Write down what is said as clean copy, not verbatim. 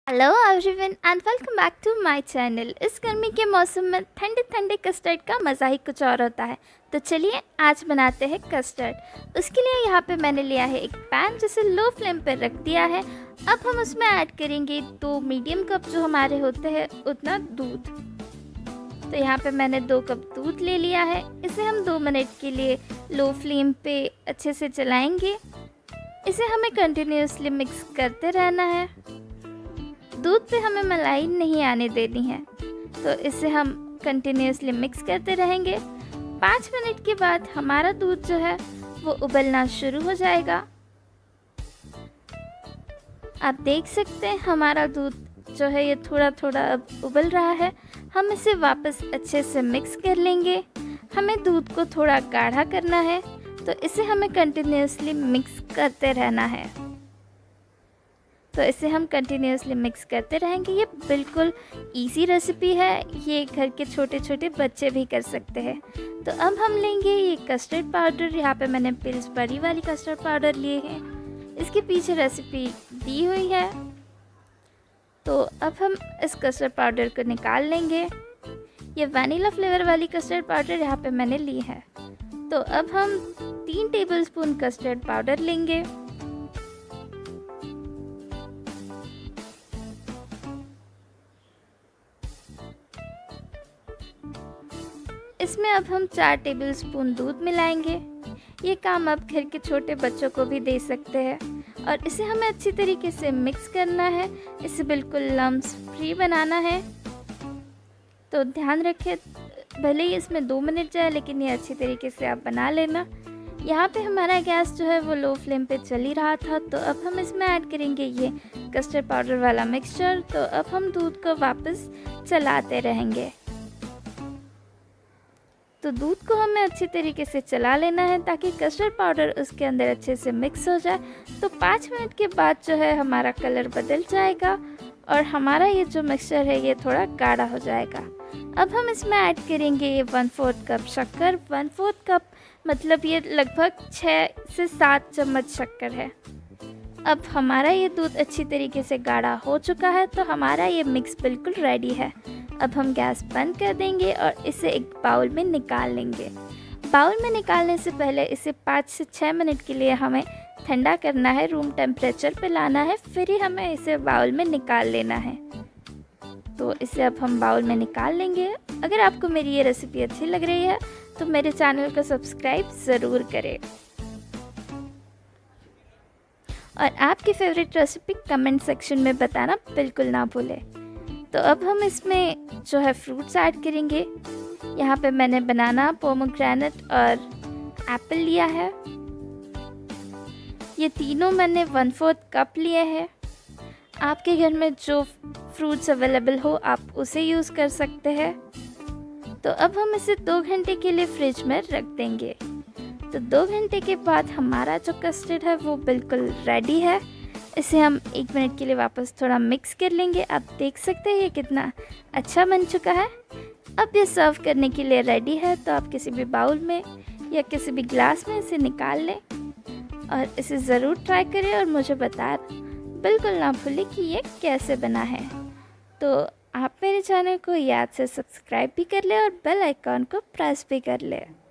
Hello everyone and welcome back to my channel. इस गर्मी के मौसम में ठंडे ठंडे कस्टर्ड का मज़ा ही कुछ और होता है। तो चलिए आज बनाते हैं कस्टर्ड। उसके लिए यहाँ पे मैंने लिया है एक पैन जिसे लो फ्लेम पर रख दिया है। अब हम उसमें ऐड करेंगे 2 मीडियम कप जो हमारे होते हैं उतना दूध। तो यहाँ पे मैंने 2 कप दूध ले लिया है। इसे हम 2 मिनट के लिए लो फ्लेम पे अच्छे से चलाएँगे। इसे हमें कंटिन्यूसली मिक्स करते रहना है। दूध पे हमें मलाई नहीं आने देनी है, तो इसे हम कंटिन्यूसली मिक्स करते रहेंगे। 5 मिनट के बाद हमारा दूध जो है वो उबलना शुरू हो जाएगा। आप देख सकते हैं हमारा दूध जो है ये थोड़ा थोड़ा अब उबल रहा है। हम इसे वापस अच्छे से मिक्स कर लेंगे। हमें दूध को थोड़ा गाढ़ा करना है, तो इसे हमें कंटिन्यूसली मिक्स करते रहना है। तो इसे हम कंटिन्यूसली मिक्स करते रहेंगे। ये बिल्कुल इजी रेसिपी है, ये घर के छोटे छोटे बच्चे भी कर सकते हैं। तो अब हम लेंगे ये कस्टर्ड पाउडर। यहाँ पे मैंने पिल्सबरी वाली कस्टर्ड पाउडर लिए हैं, इसके पीछे रेसिपी दी हुई है। तो अब हम इस कस्टर्ड पाउडर को निकाल लेंगे। ये वनीला फ्लेवर वाली कस्टर्ड पाउडर यहाँ पे मैंने ली है। तो अब हम 3 टेबलस्पून कस्टर्ड पाउडर लेंगे। इसमें अब हम 4 टेबलस्पून दूध मिलाएंगे। ये काम आप घर के छोटे बच्चों को भी दे सकते हैं। और इसे हमें अच्छी तरीके से मिक्स करना है। इसे बिल्कुल लम्स फ्री बनाना है। तो ध्यान रखें, भले ही इसमें 2 मिनट जाए लेकिन ये अच्छी तरीके से आप बना लेना। यहाँ पे हमारा गैस जो है वो लो फ्लेम पे चल ही रहा था। तो अब हम इसमें ऐड करेंगे ये कस्टर्ड पाउडर वाला मिक्सचर। तो अब हम दूध को वापस चलाते रहेंगे। तो दूध को हमें अच्छी तरीके से चला लेना है ताकि कस्टर्ड पाउडर उसके अंदर अच्छे से मिक्स हो जाए। तो 5 मिनट के बाद जो है हमारा कलर बदल जाएगा और हमारा ये जो मिक्सचर है ये थोड़ा गाढ़ा हो जाएगा। अब हम इसमें ऐड करेंगे ये 1/4 कप शक्कर। 1/4 कप मतलब ये लगभग 6 से 7 चम्मच शक्कर है। अब हमारा ये दूध अच्छी तरीके से गाढ़ा हो चुका है, तो हमारा ये मिक्स बिल्कुल रेडी है। अब हम गैस बंद कर देंगे और इसे एक बाउल में निकाल लेंगे। बाउल में निकालने से पहले इसे 5 से 6 मिनट के लिए हमें ठंडा करना है, रूम टेम्परेचर पे लाना है, फिर ही हमें इसे बाउल में निकाल लेना है। तो इसे अब हम बाउल में निकाल लेंगे। अगर आपको मेरी ये रेसिपी अच्छी लग रही है तो मेरे चैनल को सब्सक्राइब ज़रूर करें और आपकी फेवरेट रेसिपी कमेंट सेक्शन में बताना बिल्कुल ना भूलें। तो अब हम इसमें जो है फ्रूट्स ऐड करेंगे। यहाँ पे मैंने बनाना, पोमोग्रेनेट और एप्पल लिया है। ये तीनों मैंने 1/4 कप लिए हैं। आपके घर में जो फ्रूट्स अवेलेबल हो आप उसे यूज़ कर सकते हैं। तो अब हम इसे 2 घंटे के लिए फ्रिज में रख देंगे। तो 2 घंटे के बाद हमारा जो कस्टर्ड है वो बिल्कुल रेडी है। इसे हम 1 मिनट के लिए वापस थोड़ा मिक्स कर लेंगे। आप देख सकते हैं ये कितना अच्छा बन चुका है। अब ये सर्व करने के लिए रेडी है। तो आप किसी भी बाउल में या किसी भी ग्लास में इसे निकाल लें और इसे ज़रूर ट्राई करें और मुझे बिल्कुल ना भूलें कि ये कैसे बना है। तो आप मेरे चैनल को याद से सब्सक्राइब भी कर लें और बेल आइकॉन को प्रेस भी कर लें।